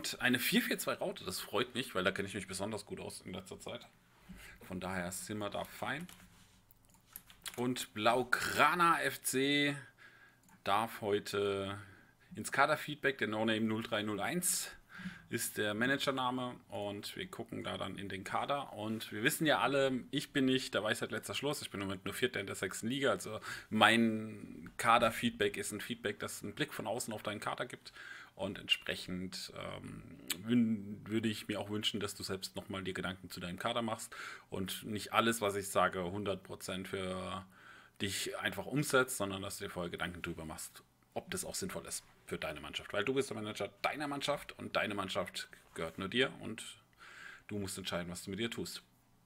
Und eine 4-4-2 Raute, das freut mich, weil da kenne ich mich besonders gut aus in letzter Zeit. Von daher sind wir da fein. Und Blaugrana FC darf heute ins Kaderfeedback, der No-Name 0301 ist der Managername und wir gucken da dann in den Kader und wir wissen ja alle, ich bin nicht der Weisheit letzter Schluss, ich bin im Moment nur Vierter in der 6. Liga, also mein Kader-Feedback ist ein Feedback, das einen Blick von außen auf deinen Kader gibt und entsprechend würde ich mir auch wünschen, dass du selbst nochmal dir Gedanken zu deinem Kader machst und nicht alles, was ich sage, 100% für dich einfach umsetzt, sondern dass du dir vorher Gedanken drüber machst, ob das auch sinnvoll ist für deine Mannschaft. Weil du bist der Manager deiner Mannschaft und deine Mannschaft gehört nur dir und du musst entscheiden, was du mit ihr tust.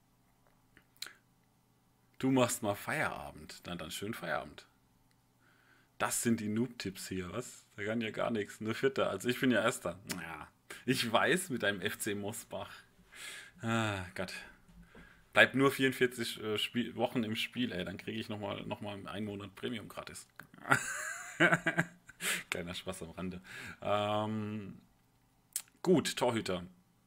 Du machst mal Feierabend. Dann schön Feierabend. Das sind die Noob-Tipps hier, was? Da kann ja gar nichts. Nur Vierter. Also ich bin ja Erster. Ja, ich weiß mit deinem FC Mosbach. Ah, Gott. Bleibt nur 44 Wochen im Spiel, ey. Dann kriege ich noch mal einen Monat Premium gratis. Kleiner Spaß am Rande. Gut, Torhüter.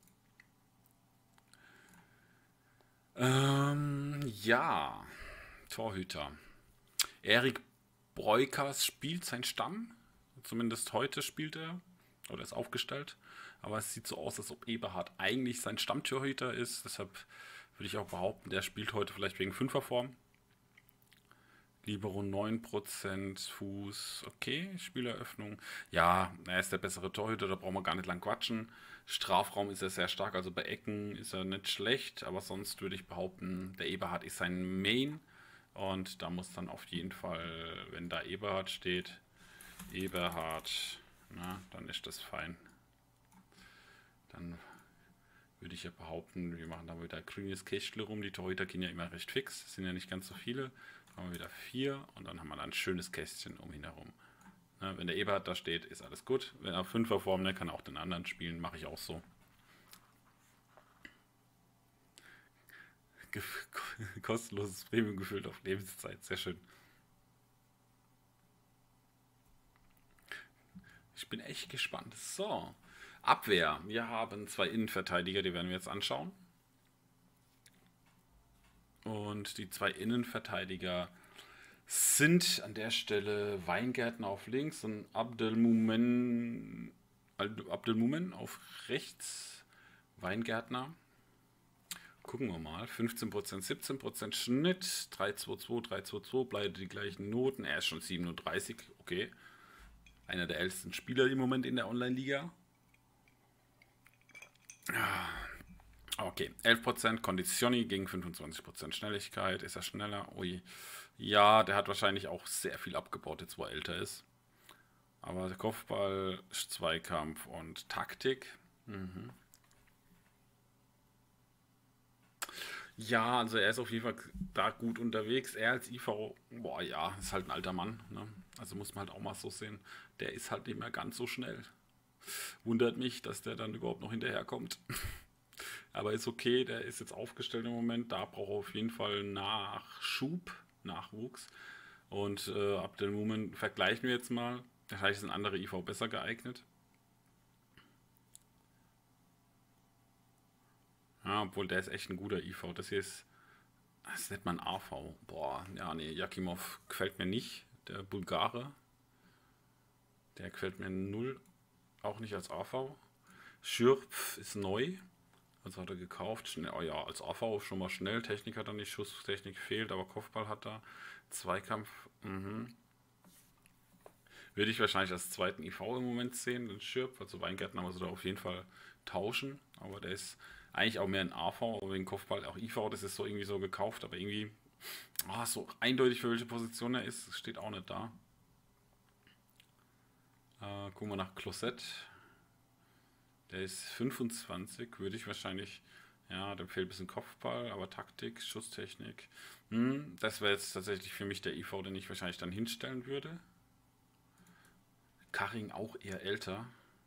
Ja, Torhüter. Erik Breukers spielt sein Stamm. Zumindest heute spielt er. Oder ist aufgestellt. Aber es sieht so aus, als ob Eberhard eigentlich sein Stammtorhüter ist. Deshalb würde ich auch behaupten, der spielt heute vielleicht wegen Fünferform. Libero 9%, Fuß, okay, Spieleröffnung. Ja, er ist der bessere Torhüter, da brauchen wir gar nicht lang quatschen. Strafraum ist er sehr stark, also bei Ecken ist er nicht schlecht, aber sonst würde ich behaupten, der Eberhard ist sein Main. Und da muss dann auf jeden Fall, wenn da Eberhard steht, Eberhard, na, dann ist das fein. Dann würde ich ja behaupten, wir machen da wieder grünes Kästle rum. Die Torhüter gehen ja immer recht fix, es sind ja nicht ganz so viele. Dann haben wir wieder 4 und dann haben wir da ein schönes Kästchen um ihn herum. Ne, wenn der Eberhard da steht, ist alles gut. Wenn er auf 5er Form, ne, kann er auch den anderen spielen, mache ich auch so. Kostenloses Premium gefüllt auf Lebenszeit, sehr schön. Ich bin echt gespannt. So, Abwehr. Wir haben 2 Innenverteidiger, die werden wir jetzt anschauen. Und die 2 Innenverteidiger sind an der Stelle Weingärtner auf links und Abdelmumen auf rechts. Weingärtner. Gucken wir mal. 15%, 17% Schnitt. 3,22, 3,22. Bleiben die gleichen Noten. Er ist schon 37. Okay. Einer der ältesten Spieler im Moment in der Online-Liga. Okay, 11% Konditioni gegen 25% Schnelligkeit. Ist er schneller? Ui. Ja, der hat wahrscheinlich auch sehr viel abgebaut, jetzt wo er älter ist. Aber der Kopfball, Zweikampf und Taktik. Ja, also er ist auf jeden Fall da gut unterwegs. Er als IV, boah ja, ist halt ein alter Mann. Ne? Also muss man halt auch mal so sehen. Der ist halt nicht mehr ganz so schnell. Wundert mich, dass der dann überhaupt noch hinterherkommt. Aber ist okay, der ist jetzt aufgestellt im Moment. Da braucht er auf jeden Fall Nachwuchs. Und Abdelmumen vergleichen wir jetzt mal. Vielleicht sind andere IV besser geeignet. Ja, obwohl der ist echt ein guter IV. Das nennt man AV. Boah, ja, nee, Jakimov gefällt mir nicht. Der Bulgare. Der gefällt mir null. Auch nicht als AV. Schürpf ist neu. Also hat er gekauft. Schnell, oh ja, als AV schon mal schnell. Technik hat er nicht, Schusstechnik fehlt, aber Kopfball hat er. Zweikampf, würde ich wahrscheinlich als zweiten IV im Moment sehen, den Schürpf. Also Weingärtner muss er da auf jeden Fall tauschen. Aber der ist eigentlich auch mehr ein AV, aber wegen Kopfball auch IV. Das ist so irgendwie so gekauft, aber irgendwie so eindeutig für welche Position er ist, steht auch nicht da. Gucken wir nach Closet. Der ist 25, würde ich wahrscheinlich, ja, dem fehlt ein bisschen Kopfball, aber Taktik, Schusstechnik. Das wäre jetzt tatsächlich für mich der IV, den ich wahrscheinlich dann hinstellen würde. Karing auch eher älter.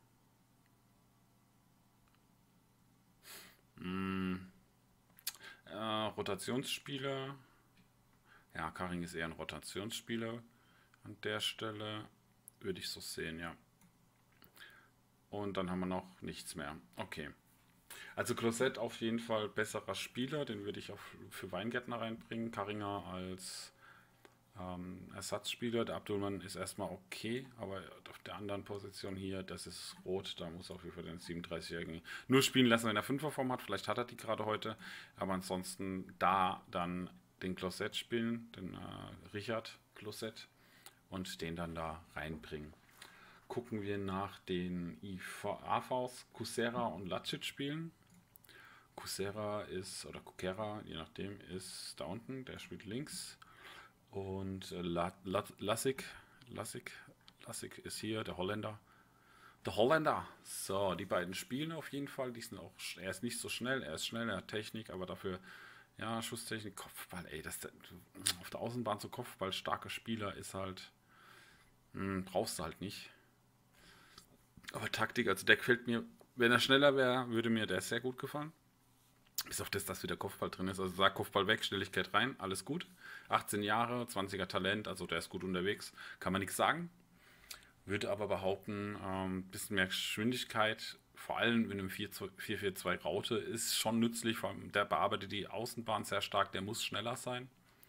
Rotationsspieler. Ja, Karing ist eher ein Rotationsspieler an der Stelle. Würde ich so sehen, ja. Und dann haben wir noch nichts mehr. Okay. Also Closet auf jeden Fall besserer Spieler, den würde ich auch für Weingärtner reinbringen. Karinger als Ersatzspieler. Der Abdulman ist erstmal okay, aber auf der anderen Position hier, das ist rot, da muss auf jeden Fall den 37-Jährigen nur spielen lassen, wenn er 5er-Form hat. Vielleicht hat er die gerade heute, aber ansonsten da dann den Closet spielen, den Richard Closet und den dann da reinbringen. Gucken wir nach den AVs, Kusera und Lacic spielen. Kusera ist, oder Kukera, je nachdem, ist da unten, der spielt links. Und Lassig ist hier, der Holländer. Der Holländer. So, die beiden spielen auf jeden Fall. Die sind auch, er ist nicht so schnell, er ist schnell, er hat Technik, aber dafür, ja, Schusstechnik, Kopfball, ey, auf der Außenbahn so Kopfball starke Spieler ist halt, brauchst du halt nicht. Aber Taktik, also der gefällt mir, wenn er schneller wäre, würde mir der sehr gut gefallen. Bis auf das, dass wieder Kopfball drin ist. Also sag Kopfball weg, Schnelligkeit rein, alles gut. 18 Jahre, 20er Talent, also der ist gut unterwegs. Kann man nichts sagen. Würde aber behaupten, ein bisschen mehr Geschwindigkeit, vor allem in einem 4-4-2 Raute, ist schon nützlich. Vor allem der bearbeitet die Außenbahn sehr stark, der muss schneller sein.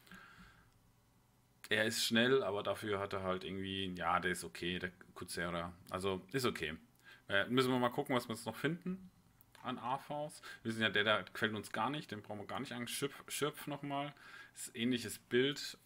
Er ist schnell, aber dafür hat er halt irgendwie, ja, der ist okay, der Kuzera. Also ist okay. Müssen wir mal gucken, was wir jetzt noch finden an AVs. Wir wissen ja, der gefällt uns gar nicht, den brauchen wir gar nicht an. Schürpf nochmal. Ist ähnliches Bild.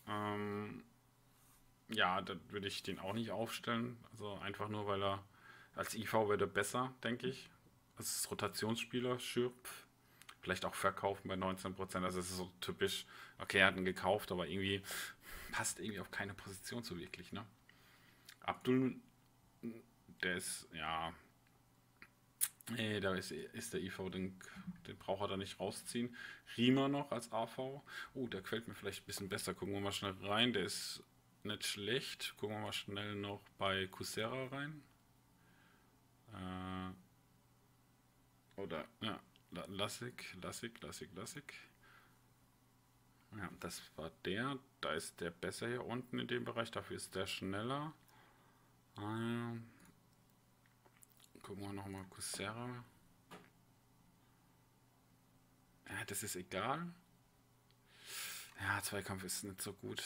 Ja, da würde ich den auch nicht aufstellen. Also einfach nur, weil er als IV wird er besser, denke ich. Das ist Rotationsspieler, Schürpf. Vielleicht auch verkaufen bei 19%. Also es ist so typisch, okay, er hat ihn gekauft, aber irgendwie passt irgendwie auf keine Position so wirklich, ne? Abdul, der ist, ja, nee, da ist der IV, den braucht er da nicht rausziehen. Riemer noch als AV. Oh, der gefällt mir vielleicht ein bisschen besser. Gucken wir mal schnell rein. Der ist nicht schlecht. Gucken wir mal schnell noch bei Kusera rein. Oder, ja, Lassig. Ja, das war der. Da ist der besser hier unten in dem Bereich. Dafür ist der schneller. Gucken wir nochmal Kusera. Ja, das ist egal. Ja, Zweikampf ist nicht so gut.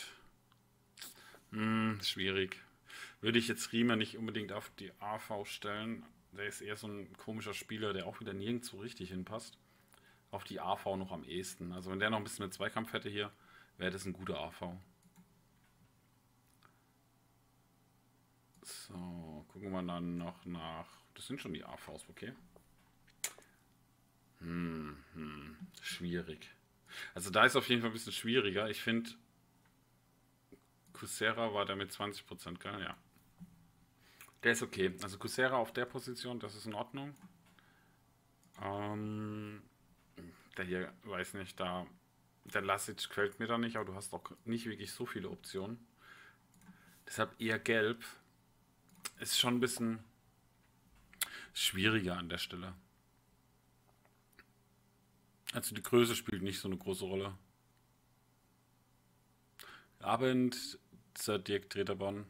Schwierig. Würde ich jetzt Riemer nicht unbedingt auf die AV stellen. Der ist eher so ein komischer Spieler, der auch wieder nirgends so richtig hinpasst. Auf die AV noch am ehesten. Also wenn der noch ein bisschen mehr Zweikampf hätte hier, wäre das ein guter AV. So, gucken wir dann noch nach. Das sind schon die AVs, okay. Schwierig. Also da ist auf jeden Fall ein bisschen schwieriger. Ich finde, Kusera war da mit 20%, gell? Ja. Der ist okay. Also Kusera auf der Position, das ist in Ordnung. Der hier, weiß nicht, der Lassic gefällt mir da nicht, aber du hast auch nicht wirklich so viele Optionen. Deshalb eher gelb. Ist schon ein bisschen schwieriger an der Stelle. Also die Größe spielt nicht so eine große Rolle. Abend, Sir Dirk Treterbahn.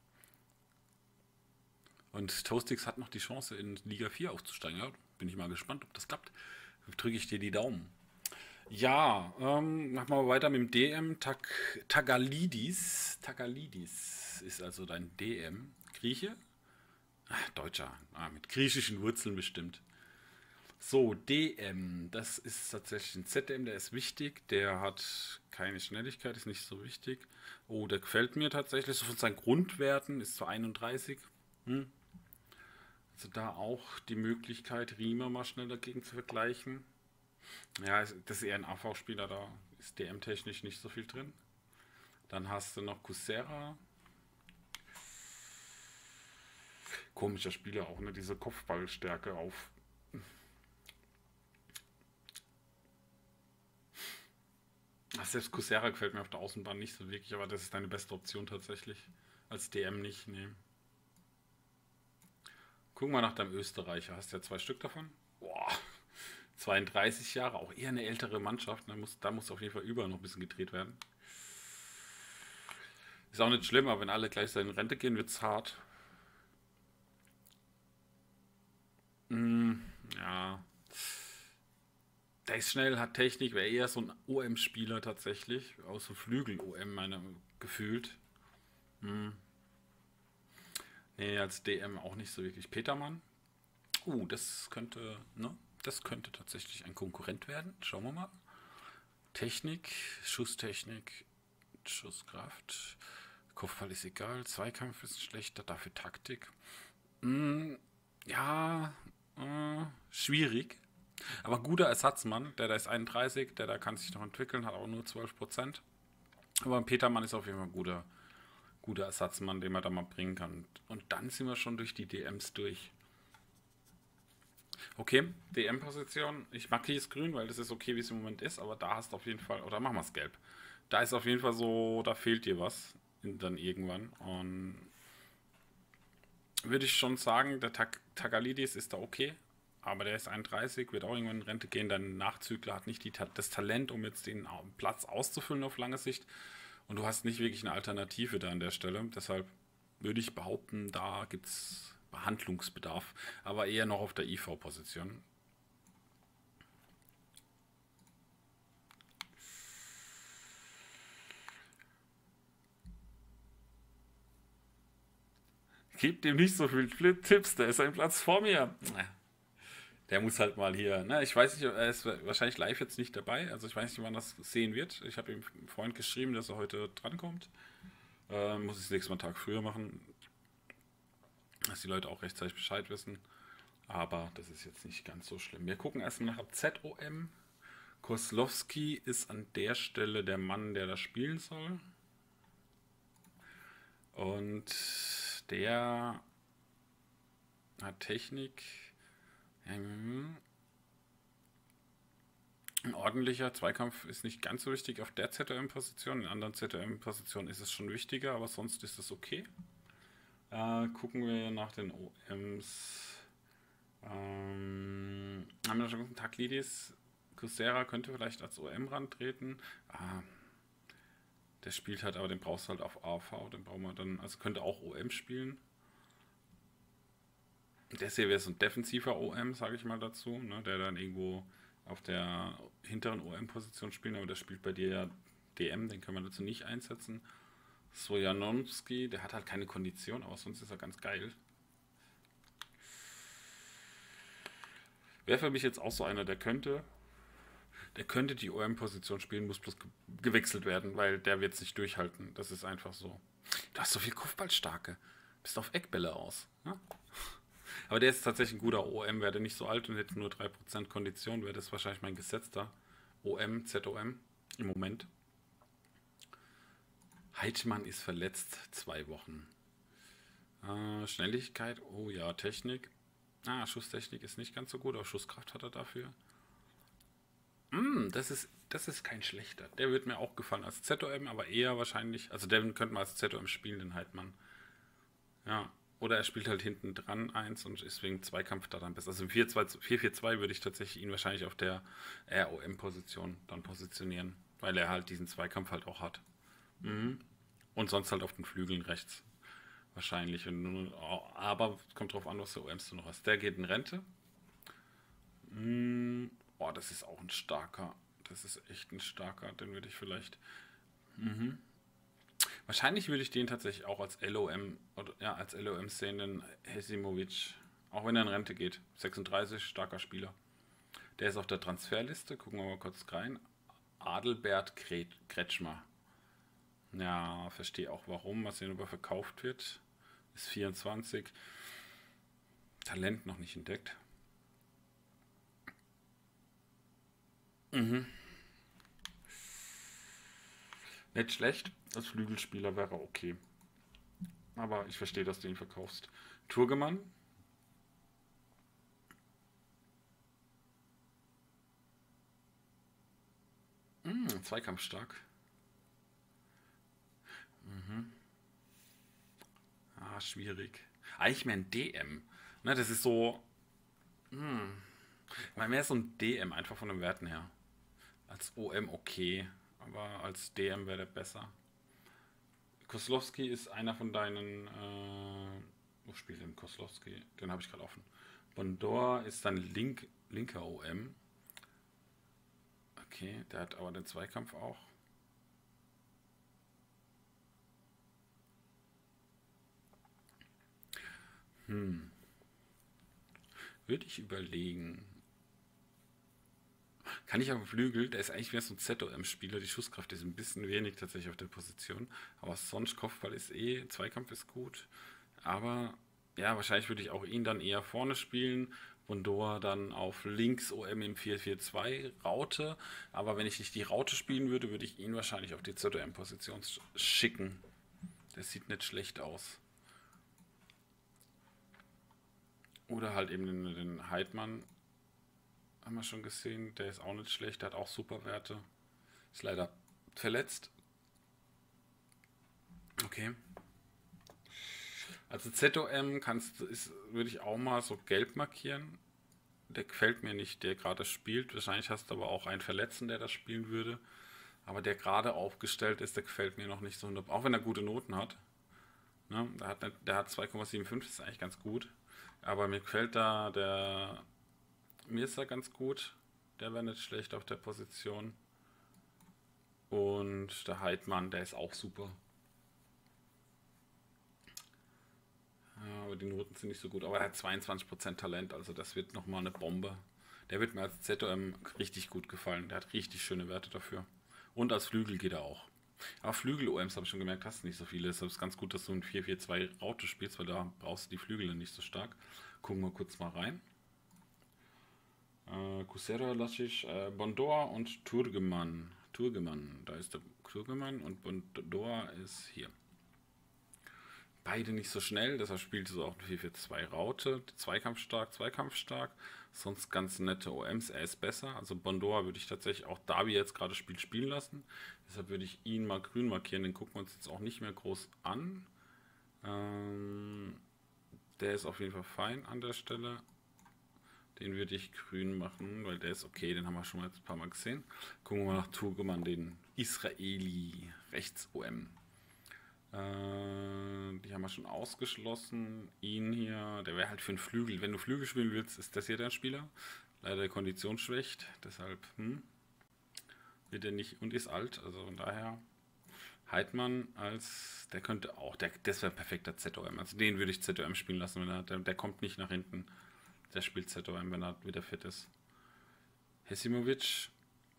Und Toastix hat noch die Chance, in Liga 4 aufzusteigen. Ja, bin ich mal gespannt, ob das klappt. Drücke ich dir die Daumen. Ja, machen wir weiter mit dem DM. Tagalidis. Tagalidis ist also dein DM. Grieche? Ach, Deutscher. Mit griechischen Wurzeln bestimmt. So, DM. Das ist tatsächlich ein ZDM, der ist wichtig. Der hat keine Schnelligkeit, ist nicht so wichtig. Oh, der gefällt mir tatsächlich. So von seinen Grundwerten ist zu 31. Also da auch die Möglichkeit, Riemer mal schnell dagegen zu vergleichen. Ja, das ist eher ein AV-Spieler, da ist DM-technisch nicht so viel drin. Dann hast du noch Kusera. Komischer Spieler auch, ne? Diese Kopfballstärke auf. Selbst Kusera gefällt mir auf der Außenbahn nicht so wirklich, aber das ist deine beste Option tatsächlich. Als DM nicht, ne. Guck mal nach deinem Österreicher. Hast ja 2 Stück davon? Boah, 32 Jahre, auch eher eine ältere Mannschaft. Da muss auf jeden Fall überall noch ein bisschen gedreht werden. Ist auch nicht schlimm, aber wenn alle gleichzeitig in Rente gehen, wird es hart. Ja, der ist schnell, hat Technik, wäre eher so ein OM-Spieler tatsächlich. Aus dem Flügel-OM, meine gefühlt. Hm. Nee, als DM auch nicht so wirklich. Petermann. Das könnte, ne? Das könnte tatsächlich ein Konkurrent werden. Schauen wir mal. Technik, Schusstechnik, Schusskraft. Kopfball ist egal. Zweikampf ist schlechter, dafür Taktik. Hm, ja, schwierig. Aber guter Ersatzmann. Der da ist 31, der da kann sich noch entwickeln, hat auch nur 12%. Aber Petermann ist auf jeden Fall ein guter Ersatzmann, den man da mal bringen kann. Und dann sind wir schon durch die DMs durch. Okay, DM-Position. Ich markiere es grün, weil das ist okay, wie es im Moment ist, aber da hast du auf jeden Fall, oder machen wir es gelb. Da ist auf jeden Fall so, da fehlt dir was dann irgendwann. Und würde ich schon sagen, der Tagalidis ist da okay, aber der ist 31, wird auch irgendwann in Rente gehen. Dein Nachzügler hat nicht das Talent, um jetzt den Platz auszufüllen auf lange Sicht. Und du hast nicht wirklich eine Alternative da an der Stelle. Deshalb würde ich behaupten, da gibt es Behandlungsbedarf, aber eher noch auf der IV-Position. Gib dem nicht so viel Tipps, der ist ein Platz vor mir. Der muss halt mal hier, ne? Ich weiß nicht, er ist wahrscheinlich live jetzt nicht dabei, also ich weiß nicht, wann das sehen wird. Ich habe ihm vorhin geschrieben, dass er heute drankommt. Muss ich das nächste Mal einen Tag früher machen, dass die Leute auch rechtzeitig Bescheid wissen. Aber das ist jetzt nicht ganz so schlimm. Wir gucken erstmal nach ZOM. Koslowski ist an der Stelle der Mann, der das spielen soll. Und der hat Technik. Ein ordentlicher Zweikampf ist nicht ganz so wichtig auf der ZOM-Position. In anderen ZOM-Positionen ist es schon wichtiger, aber sonst ist es okay. Gucken wir nach den OMs. Haben wir schon gesagt, Taklidis, Kusera könnte vielleicht als OM rantreten. Der spielt halt, aber den brauchst du halt auf AV, den brauchen wir dann, also könnte auch OM spielen. Der hier wäre so ein defensiver OM, sage ich mal dazu, ne, der dann irgendwo auf der hinteren OM-Position spielt, aber der spielt bei dir ja DM, den können wir dazu nicht einsetzen. Sojanowski, der hat halt keine Kondition, aber sonst ist er ganz geil. Wäre für mich jetzt auch so einer, der könnte die OM-Position spielen, muss bloß gewechselt werden, weil der wird sich durchhalten. Das ist einfach so. Du hast so viel Kopfballstarke. Bist auf Eckbälle aus. Ne? Aber der ist tatsächlich ein guter OM, wäre der nicht so alt und hätte nur 3% Kondition, wäre das wahrscheinlich mein gesetzter OM, ZOM im Moment. Heitmann ist verletzt, 2 Wochen. Schnelligkeit, oh ja, Technik. Schusstechnik ist nicht ganz so gut, aber Schusskraft hat er dafür. Das ist kein schlechter. Der wird mir auch gefallen als ZOM, aber eher wahrscheinlich, also den könnte man als ZOM spielen, den Heitmann. Ja, oder er spielt halt hinten dran eins und ist wegen Zweikampf da dann besser. Also im 4-4-2 würde ich tatsächlich ihn wahrscheinlich auf der ROM-Position dann positionieren, weil er halt diesen Zweikampf halt auch hat. Und sonst halt auf den Flügeln rechts. Wahrscheinlich. Aber es kommt drauf an, was der OMs du noch hast. Der geht in Rente. Das ist auch ein starker. Das ist echt ein starker. Den würde ich vielleicht. Wahrscheinlich würde ich den tatsächlich auch als LOM oder ja, als LOM sehen, den Hesimovic. Auch wenn er in Rente geht. 36, starker Spieler. Der ist auf der Transferliste. Gucken wir mal kurz rein. Adelbert Kretschmer. Ja, verstehe auch warum, was hier über verkauft wird. Ist 24. Talent noch nicht entdeckt. Nicht schlecht. Als Flügelspieler wäre okay. Aber ich verstehe, dass du ihn verkaufst. Turgemann. Zweikampfstark. Schwierig. Eigentlich mehr ein DM. Ne, das ist so. Mal mehr so ein DM, einfach von den Werten her. Als OM okay, aber als DM wäre der besser. Koslowski ist einer von deinen. Wo spielt denn Koslowski? Den habe ich gerade offen. Bondor ist dann linker OM. Okay, der hat aber den Zweikampf auch. Würde ich überlegen. Kann ich aber Flügel, der ist eigentlich mehr so ein ZOM-Spieler, die Schusskraft ist ein bisschen wenig tatsächlich auf der Position. Aber sonst Kopfball ist Zweikampf ist gut. Aber ja, wahrscheinlich würde ich auch ihn dann eher vorne spielen. Bondor dann auf links OM im 4-4-2 Raute. Aber wenn ich nicht die Raute spielen würde, würde ich ihn wahrscheinlich auf die ZOM-Position schicken. Das sieht nicht schlecht aus. Oder halt eben den Heidmann. Haben wir schon gesehen. Der ist auch nicht schlecht. Der hat auch super Werte. Ist leider verletzt. Okay. Also ZOM würde ich auch mal so gelb markieren. Der gefällt mir nicht, der gerade spielt. Wahrscheinlich hast du aber auch einen Verletzten, der das spielen würde. Aber der gerade aufgestellt ist, der gefällt mir noch nicht so. Auch wenn er gute Noten hat. Ne? Der hat 2,75, das ist eigentlich ganz gut. Aber mir gefällt mir ist er ganz gut. Der wäre nicht schlecht auf der Position. Und der Heidmann, der ist auch super. Ja, aber die Noten sind nicht so gut. Aber er hat 22% Talent, also das wird nochmal eine Bombe. Der wird mir als ZOM richtig gut gefallen. Der hat richtig schöne Werte dafür. Und als Flügel geht er auch. Aber Flügel-OMs, habe ich schon gemerkt, hast du nicht so viele. Deshalb ist es ganz gut, dass du ein 4-4-2 Raute spielst, weil da brauchst du die Flügel nicht so stark. Gucken wir kurz mal rein. Kusera, Lacic, Bondor und Turgeman. Da ist der Turgeman und Bondor ist hier. Beide nicht so schnell, deshalb spielt es auch eine 4-4-2 Raute. Zweikampfstark. Sonst ganz nette OMs. Er ist besser. Also Bondor würde ich tatsächlich auch da, wie er jetzt gerade spielen lassen. Deshalb würde ich ihn mal grün markieren. Den gucken wir uns jetzt auch nicht mehr groß an. Der ist auf jeden Fall fein an der Stelle. Den würde ich grün machen, weil der ist okay. Den haben wir schon mal ein paar Mal gesehen. Gucken wir mal nach Turgeman, den Israeli Rechts-OM. Die haben wir schon ausgeschlossen. Ihn hier, der wäre halt für einen Flügel. Wenn du Flügel spielen willst, ist das hier der Spieler. Leider konditionsschwächt, deshalb wird er nicht und ist alt. Also von daher Heidmann der könnte auch, das wäre perfekter ZOM. Also den würde ich ZOM spielen lassen, wenn der kommt nicht nach hinten. Der spielt ZOM, wenn er wieder fit ist. Hesimovic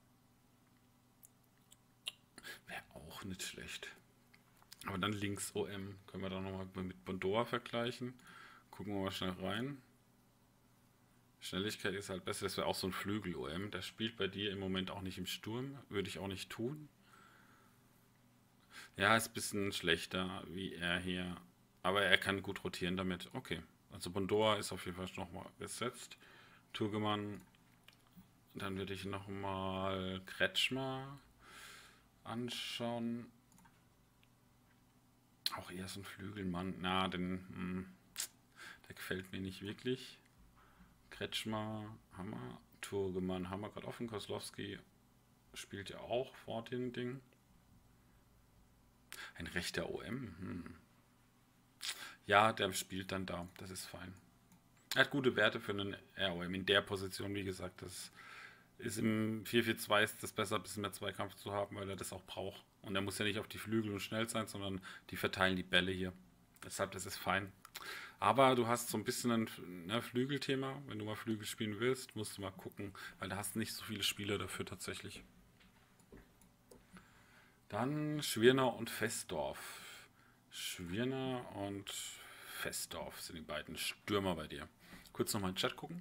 wäre auch nicht schlecht. Aber dann links OM können wir dann nochmal mit Bondor vergleichen. Gucken wir mal schnell rein. Schnelligkeit ist halt besser. Das wäre auch so ein Flügel-OM. Der spielt bei dir im Moment auch nicht im Sturm. Würde ich auch nicht tun. Ja, ist ein bisschen schlechter wie er hier. Aber er kann gut rotieren damit. Okay. Also Bondor ist auf jeden Fall nochmal gesetzt. Turgeman. Dann würde ich nochmal Kretschmer anschauen. Auch eher so ein Flügelmann. Na, der gefällt mir nicht wirklich. Kretschmer, Hammer. Turgeman haben wir gerade offen. Kozlowski spielt ja auch vor dem Ding. Ein rechter OM. Ja, der spielt dann da. Das ist fein. Er hat gute Werte für einen ROM in der Position, wie gesagt. Das ist im 4-4-2 ist das besser, ein bisschen mehr Zweikampf zu haben, weil er das auch braucht. Und er muss ja nicht auf die Flügel und schnell sein, sondern die verteilen die Bälle hier. Deshalb, das ist fein. Aber du hast so ein bisschen ein Flügelthema. Wenn du mal Flügel spielen willst, musst du mal gucken, weil da hast du nicht so viele Spieler dafür tatsächlich. Dann Schwirner und Festdorf. Schwirner und Festdorf sind die beiden Stürmer bei dir. Kurz nochmal in den Chat gucken.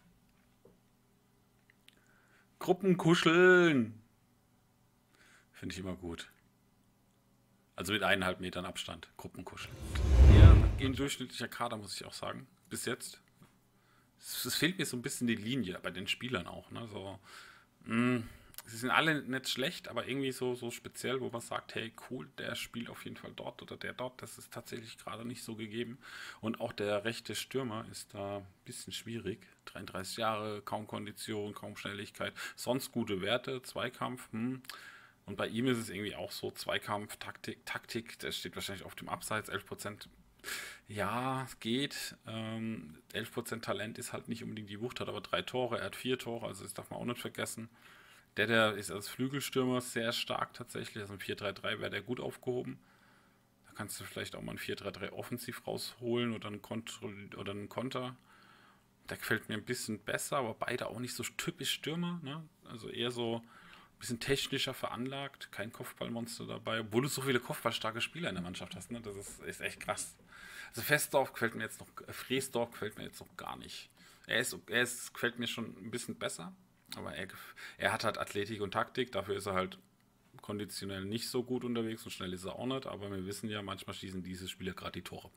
Gruppenkuscheln. Finde ich immer gut. Also mit 1,5 Metern Abstand. Gruppenkuscheln. Ja, ein durchschnittlicher Kader, muss ich auch sagen. Bis jetzt. Es fehlt mir so ein bisschen die Linie, bei den Spielern auch. Ne? So, sie sind alle nicht schlecht, aber irgendwie so speziell, wo man sagt, hey cool, der spielt auf jeden Fall dort oder der dort. Das ist tatsächlich gerade nicht so gegeben. Und auch der rechte Stürmer ist da ein bisschen schwierig. 33 Jahre, kaum Kondition, kaum Schnelligkeit. Sonst gute Werte, Zweikampf. Und bei ihm ist es irgendwie auch so, Zweikampf, Taktik, der steht wahrscheinlich auf dem Abseits, 11%. Ja, es geht. 11% Talent ist halt nicht unbedingt die Wucht, hat aber 3 Tore, er hat 4 Tore, also das darf man auch nicht vergessen. Der ist als Flügelstürmer sehr stark tatsächlich, also im 4-3-3 wäre der gut aufgehoben. Da kannst du vielleicht auch mal ein 4-3-3 offensiv rausholen oder einen Konter. Der gefällt mir ein bisschen besser, aber beide auch nicht so typisch Stürmer, ne? Also eher so ein bisschen technischer veranlagt, kein Kopfballmonster dabei, obwohl du so viele kopfballstarke Spieler in der Mannschaft hast, ne? Das ist echt krass. Also Festdorf gefällt mir jetzt noch, Freesdorf gefällt mir jetzt noch gar nicht. Gefällt mir schon ein bisschen besser, aber er hat halt Athletik und Taktik, dafür ist er halt konditionell nicht so gut unterwegs und schnell ist er auch nicht, aber wir wissen ja, manchmal schießen diese Spieler gerade die Tore.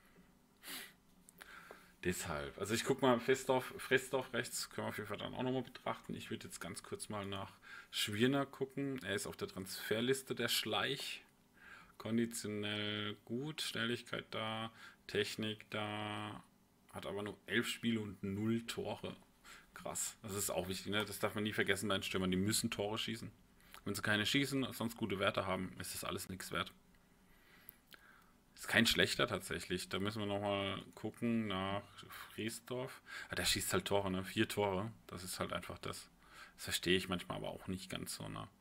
Deshalb. Also ich gucke mal, Fressdorf rechts können wir auf jeden Fall dann auch nochmal betrachten. Ich würde jetzt ganz kurz mal nach Schwirner gucken. Er ist auf der Transferliste der Schleich. Konditionell gut, Schnelligkeit da, Technik da, hat aber nur 11 Spiele und 0 Tore. Krass. Das ist auch wichtig, ne? Das darf man nie vergessen bei den Stürmern. Die müssen Tore schießen. Wenn sie keine schießen, sonst gute Werte haben, ist das alles nichts wert. Ist kein schlechter tatsächlich. Da müssen wir nochmal gucken nach Friesdorf. Ah, der schießt halt Tore, ne? 4 Tore. Das ist halt einfach das. Das verstehe ich manchmal aber auch nicht ganz so, ne?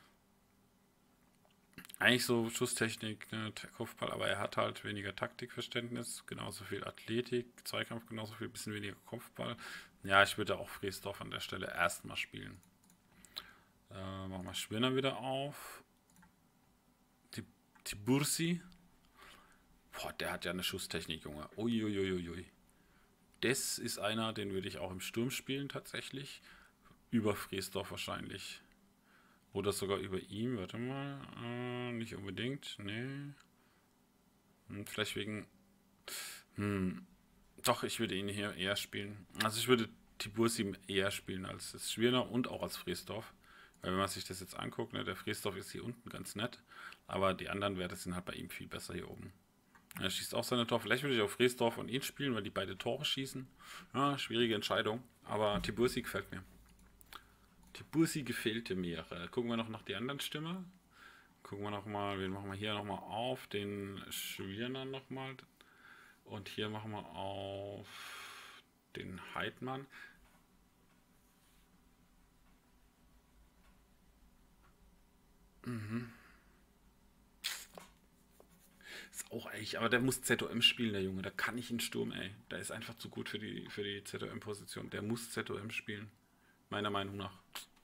Eigentlich so Schusstechnik, ne, Kopfball, aber er hat halt weniger Taktikverständnis, genauso viel Athletik, Zweikampf genauso viel, bisschen weniger Kopfball. Ja, ich würde auch Friesdorf an der Stelle erstmal spielen. Machen wir Schwinner wieder auf. Tibursi. Boah, der hat ja eine Schusstechnik, Junge. Uiuiuiui. Das ist einer, den würde ich auch im Sturm spielen tatsächlich. Über Friesdorf wahrscheinlich. Oder sogar über ihm, warte mal. Nicht unbedingt, nee. Vielleicht wegen. Hm, doch, ich würde ihn hier eher spielen. Also ich würde Tibursi eher spielen als das Schwirner und auch als Friesdorf. Weil wenn man sich das jetzt anguckt, ne, der Friesdorf ist hier unten ganz nett. Aber die anderen Werte sind halt bei ihm viel besser hier oben. Er schießt auch seine Tore. Vielleicht würde ich auch Friesdorf und ihn spielen, weil die beide Tore schießen. Ja, schwierige Entscheidung. Aber Tibursi gefällt mir. Tibursi gefällte mir. Gucken wir noch nach die anderen Stimmen. Gucken wir nochmal, wen machen wir hier nochmal auf? Den Schwirner nochmal. Und hier machen wir auf den Heidmann. Ist auch eigentlich, aber der muss ZOM spielen, der Junge. Da kann ich in Sturm, ey. Der ist einfach zu gut für die ZOM-Position. Der muss ZOM spielen. Meiner Meinung nach.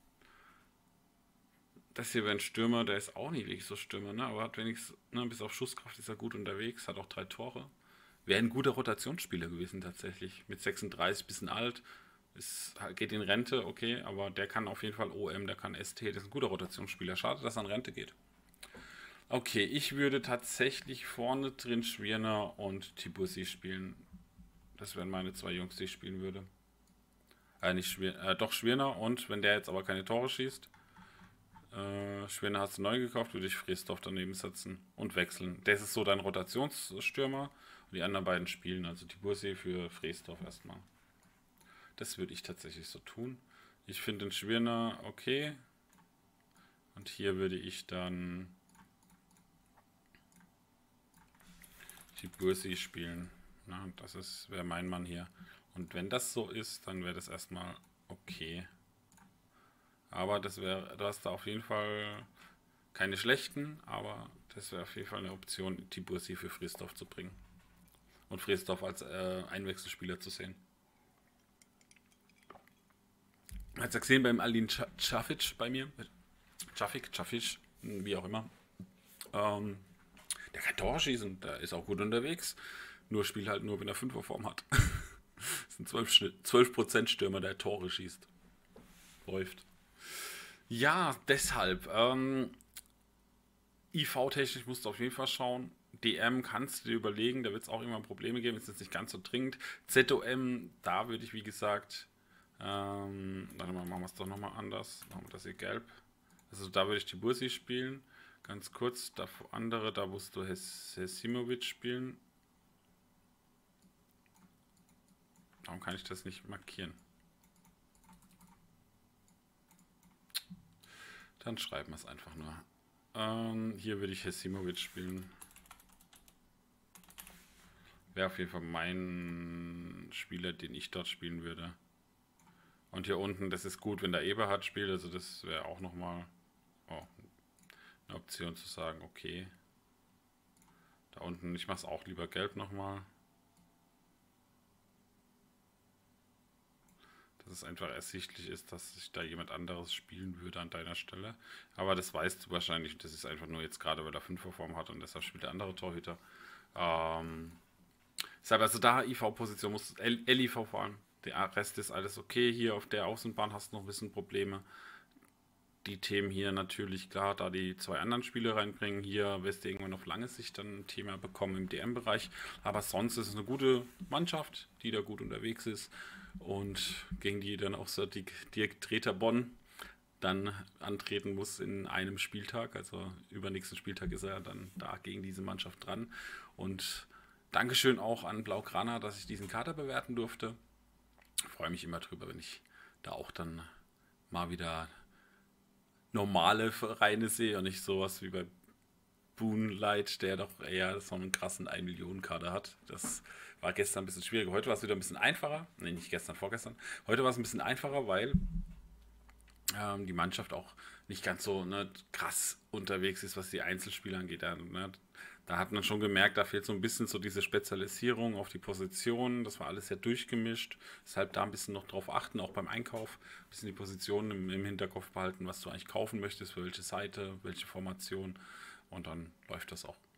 Das hier wäre ein Stürmer, der ist auch nicht wirklich so Stürmer, ne? Aber hat wenigstens, ne, bis auf Schusskraft ist er gut unterwegs, hat auch 3 Tore. Wäre ein guter Rotationsspieler gewesen tatsächlich. Mit 36, bisschen alt, geht in Rente, okay, aber der kann auf jeden Fall OM, der kann ST, das ist ein guter Rotationsspieler. Schade, dass er in Rente geht. Okay, ich würde tatsächlich vorne drin Schwirner und Tibursi spielen. Das wären meine 2 Jungs, die ich spielen würde. Nicht doch Schwirner und wenn der jetzt aber keine Tore schießt, Schwirner hast du neu gekauft, würde ich Friesdorf daneben setzen und wechseln. Das ist so dein Rotationsstürmer und die anderen beiden spielen, also Tibursi für Friesdorf erstmal. Das würde ich tatsächlich so tun. Ich finde den Schwirner okay. Und hier würde ich dann Tibursi spielen. Na, das wäre mein Mann hier. Und wenn das so ist, dann wäre das erstmal okay. Aber du hast da auf jeden Fall keine schlechten, aber das wäre auf jeden Fall eine Option, Tibursi für Friesdorf zu bringen. Und Friesdorf als Einwechselspieler zu sehen. Hat es gesehen beim Aldin Cafic bei mir? Cafic, wie auch immer. Der kann Tor schießen, der ist auch gut unterwegs. Nur spielt halt nur, wenn er 5er Form hat. Das sind 12% Stürmer, der Tore schießt. Läuft. Ja, deshalb. IV-technisch musst du auf jeden Fall schauen. DM kannst du dir überlegen, da wird es auch immer Probleme geben, ist jetzt nicht ganz so dringend. ZOM, da würde ich wie gesagt, warte mal, machen wir es doch nochmal anders. Machen wir das hier gelb. Also da würde ich Tibursi spielen. Ganz kurz, da andere, da musst du Hesimovic spielen. Warum kann ich das nicht markieren? Dann schreiben wir es einfach nur. Hier würde ich Hesimovic spielen. Wäre auf jeden Fall mein Spieler, den ich dort spielen würde. Und hier unten, das ist gut, wenn der Eberhard spielt, also das wäre auch nochmal eine Option zu sagen, okay. Da unten, ich mache es auch lieber gelb nochmal. Dass es einfach ersichtlich ist, dass sich da jemand anderes spielen würde an deiner Stelle. Aber das weißt du wahrscheinlich, das ist einfach nur jetzt gerade, weil er 5er Form hat und deshalb spielt der andere Torhüter. Deshalb also da IV-Position muss LIV vor allem. Der Rest ist alles okay. Hier auf der Außenbahn hast du noch ein bisschen Probleme. Die Themen hier natürlich, klar, da die zwei anderen Spiele reinbringen. Hier wirst du irgendwann auf lange Sicht dann ein Thema bekommen im DM-Bereich. Aber sonst ist es eine gute Mannschaft, die da gut unterwegs ist. Und gegen die dann auch so die Dirk Treter Bonn dann antreten muss in einem Spieltag. Also übernächsten Spieltag ist er dann da gegen diese Mannschaft dran. Und Dankeschön auch an Blaugrana, dass ich diesen Kader bewerten durfte. Ich freue mich immer drüber, wenn ich da auch dann mal wieder normale Vereine sehe und nicht sowas wie bei Boonlight, der doch eher so einen krassen 1-Millionen-Kader hat. Das war gestern ein bisschen schwieriger. Heute war es wieder ein bisschen einfacher. Ne, nicht gestern, vorgestern. Heute war es ein bisschen einfacher, weil die Mannschaft auch nicht ganz so krass unterwegs ist, was die Einzelspieler angeht. Da hat man schon gemerkt, da fehlt so ein bisschen so diese Spezialisierung auf die Positionen. Das war alles sehr durchgemischt. Deshalb da ein bisschen noch drauf achten, auch beim Einkauf. Ein bisschen die Positionen im Hinterkopf behalten, was du eigentlich kaufen möchtest, für welche Seite, welche Formation. Und dann läuft das auch.